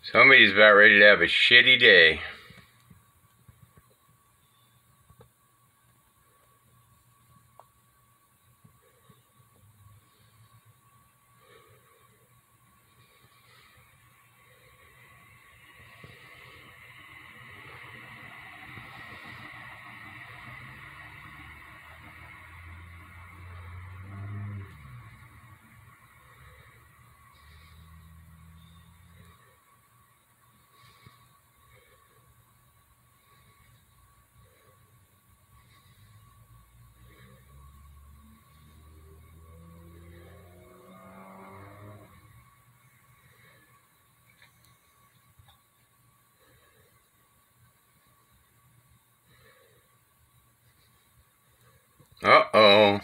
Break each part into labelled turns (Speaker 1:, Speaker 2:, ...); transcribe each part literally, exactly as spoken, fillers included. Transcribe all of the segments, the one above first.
Speaker 1: Somebody's about ready to have a shitty day. Uh-oh.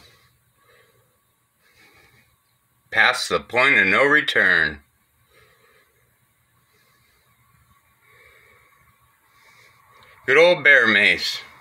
Speaker 1: Past the point of no return. Good old bear mace.